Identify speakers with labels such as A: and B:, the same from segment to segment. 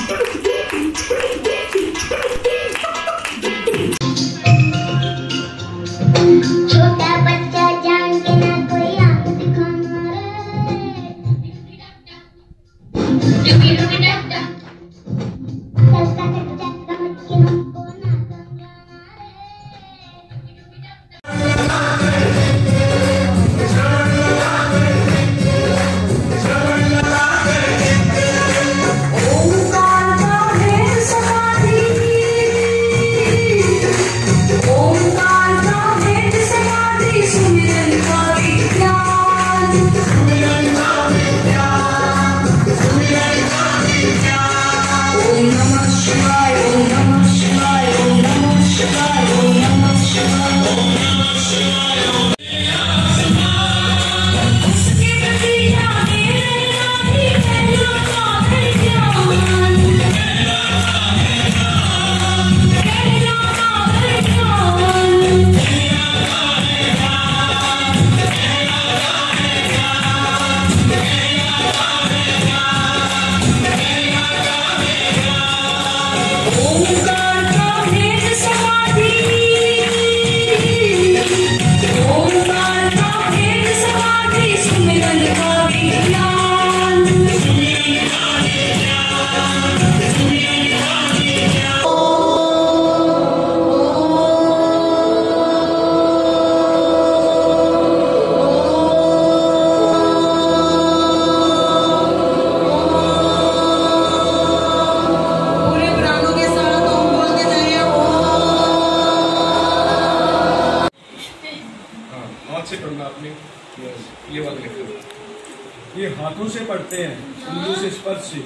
A: ये वाला लिखो, ये हाथों से पढ़ते हैं, उंगलियों से स्पर्श से।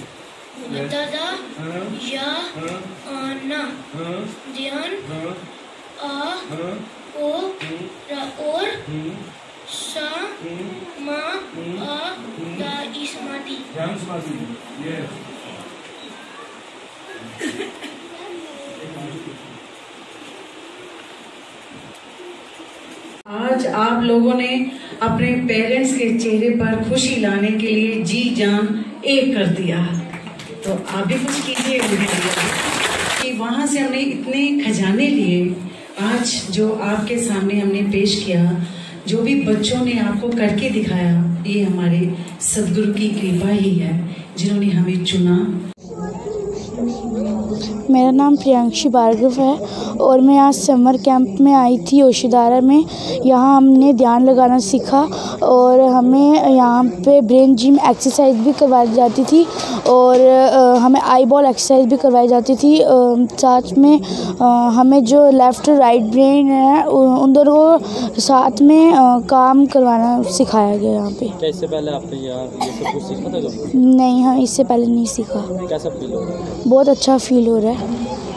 A: या आना ध्यान आ ओ और सा मा आ दा समाधि। ध्यान समाधि। ये
B: आज आप लोगों ने अपने पेरेंट्स के चेहरे पर खुशी लाने के लिए जी जान एक कर दिया, तो आप भी कुछ कीजिए कि वहाँ से हमने इतने खजाने लिए। आज जो आपके सामने हमने पेश किया, जो भी बच्चों ने आपको करके दिखाया, ये हमारे सदगुरु की कृपा ही है जिन्होंने हमें चुना।
C: मेरा नाम प्रियांशी भार्गव है और मैं यहाँ समर कैंप में आई थी ओशो धारा में। यहाँ हमने ध्यान लगाना सीखा और हमें यहाँ पे ब्रेन जिम एक्सरसाइज भी करवाई जाती थी और हमें आई बॉल एक्सरसाइज भी करवाई जाती थी। साथ में हमें जो लेफ़्ट राइट ब्रेन है उन दोनों को साथ में काम करवाना सिखाया गया यहाँ पे।
D: क्या इससे पहले आपने यहाँ ये सब कुछ सीखा था?
C: नहीं, हाँ, इससे पहले नहीं सीखा।
D: कैसा फील हो रहा है?
C: बहुत अच्छा फील हो रहा है।